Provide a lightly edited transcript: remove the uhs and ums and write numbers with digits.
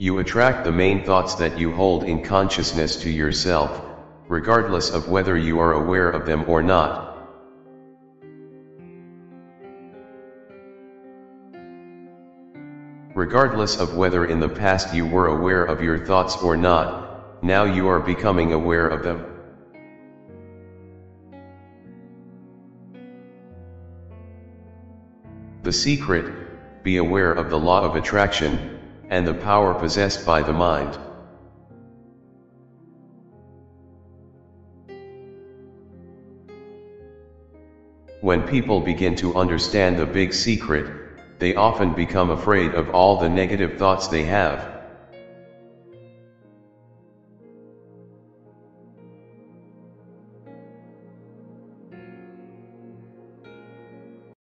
You attract the main thoughts that you hold in consciousness to yourself, regardless of whether you are aware of them or not. Regardless of whether in the past you were aware of your thoughts or not, now you are becoming aware of them. The secret: be aware of the law of attraction, and the power possessed by the mind. When people begin to understand the big secret, they often become afraid of all the negative thoughts they have.